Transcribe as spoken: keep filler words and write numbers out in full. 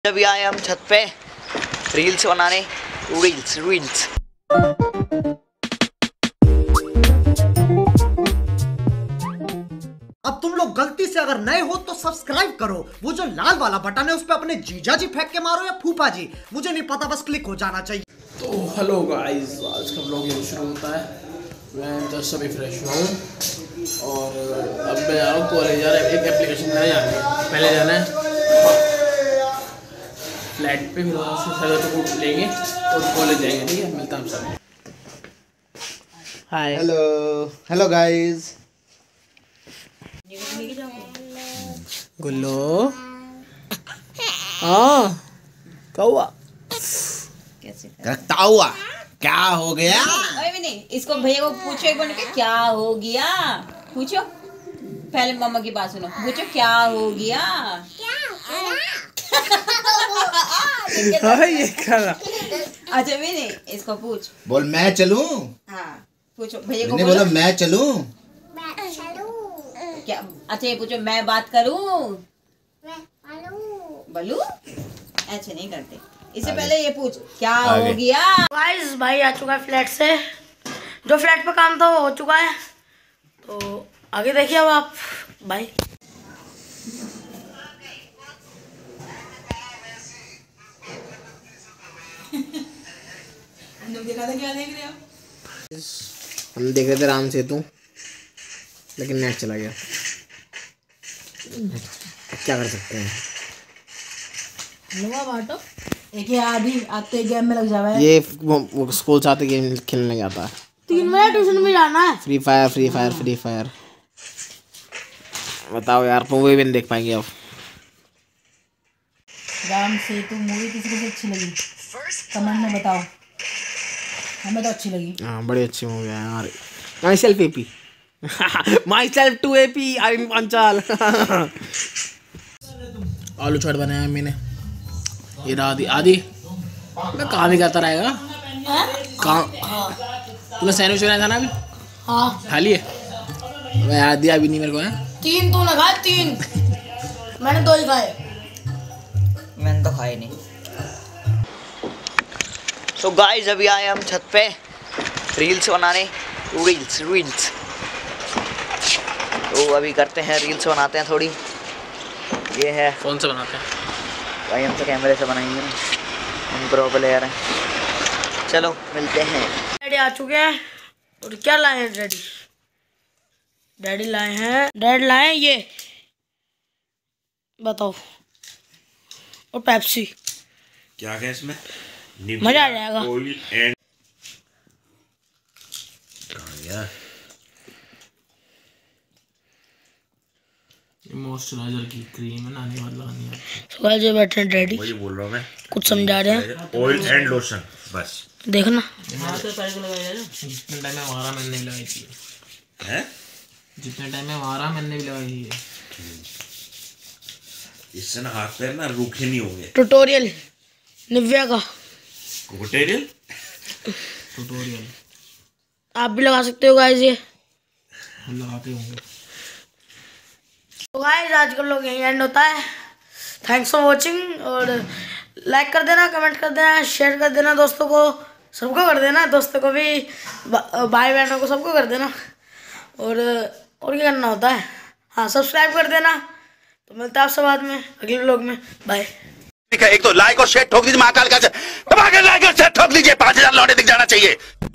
अभी आए हम छत पे रील्स बनाने। रील्स रील्स अब तुम लोग गलती से अगर नए हो तो सब्सक्राइब करो। वो जो लाल वाला बटन है उस पे अपने जीजा जी फेंक के मारो या फूफा जी, मुझे नहीं पता, बस क्लिक हो जाना चाहिए। तो हेलो गाइस, आज का व्लॉग ये शुरू होता है। मैं जस्ट अभी फ्रेश हुआ हूँ और अब मैं आ रहा हूँ कॉलेज। जा रहा है, एक एप्लीकेशन नहीं जाना है, पहले जाना है फ्लैट पे, फिर वहाँ से सर को लेंगे और कॉलेज जाएंगे। ठीक है, मिलता हूँ sir. Hi, hello hello guys. गुल्लो हाँ कौआ रखता हुआ क्या हो गया? अरे नहीं, इसको भैया को पूछो एक बार कि क्या हो गया। पूछो, पहले मम्मा की बात सुनो। पूछो क्या हो गया। हाँ ये करा। अच्छा भी नहीं, इसको पूछ। बोल मैं चलूं। हाँ पूछो भैया को। बोलो मैं चलूं। क्या? अच्छा ये पूछो मैं बात करूं। बलू ऐसे नहीं करते। इससे पहले ये पूछ क्या हो गया। गाइस भाई आ चुका है फ्लैट से, जो फ्लैट पे काम था वो हो चुका है, तो आगे देखिए अब आप भाई। देखा था, क्या देख रहे हो? हम देख रहे थे राम सेतु, लेकिन नेट चला गया। क्या कर सकते हैं। बाटो एक ही आधी आते गेम में लग जावा है। ये वो, वो स्कूल से आते गेम खेलने जाता है। तीन बजे ट्यूशन में जाना है। Free fire free fire free fire बताओ यार, मूवी भी नहीं देख पाएंगे अब। राम सेतु मूवी किसी को अच्छी लगी कमेंट में बताओ, हमें तो अच्छी लगी। हाँ बड़ी अच्छी मूवी है यार। Myself AP myself to AP I in पंचाल। आलू चाट बनाया मैंने। ये आदि आदि मैं कहाँ भी करता रहेगा। कहाँ तूने सैंडविच बनाया था ना अभी? हाँ खा लिए? मैं याद दिया अभी नहीं मेरे को है। तीन तूने खाए? तीन मैंने दो ही खाए। मैंने तो खाए नहीं। सो so गाइस अभी आए हम छत पे रील्स बनाने। रील्स रील्स तो अभी करते हैं, रील्स बनाते हैं थोड़ी। ये है कौन सा बनाते हैं भाई, हम तो कैमरे से बनाएंगे ना, हम प्रो प्लेयर हैं। चलो मिलते हैं। डैडी आ चुके हैं और क्या लाए हैं डैडी? डैडी लाए हैं डैड लाए हैं ये बताओ, और पेप्सी। क्या है इसमें? मजा आ जाएगा। एंड मॉइस्चराइजर की क्रीम है, नानी वाला लगानी है। सुबह जो बैठे हैं डैडी, वही बोल रहा हूँ मैं, कुछ समझा रहे हैं। ऑयल एंड लोशन बस देखना। जितने टाइम में हमारा मैंने नहीं लगाई थी है, जितने टाइम में हमारा मैंने भी लगाई थी। इससे ना हाथ पैर ना रूखे नहीं होंगे। ट्यूटोरियल निव्या का ट्यूटोरियल ट्यूटोरियल आप भी लगा सकते हो गाइस, ये लगाते होंगे। तो गाइस आज का लोग यहीं एंड होता है। थैंक्स फॉर वॉचिंग, और लाइक कर देना, कमेंट कर देना, शेयर कर देना, दोस्तों को सबको कर देना, दोस्तों को भी, भाई बहनों को सबको कर देना। और और क्या करना होता है, हाँ सब्सक्राइब कर देना। तो मिलता है आपसे बाद में अगले व्लॉग में। बाय। एक तो लाइक और शेयर ठोक दीजिए, महाकाल का दबा के लाइक और शेयर ठोक लीजिए, पांच हजार लौटे दिख जाना चाहिए।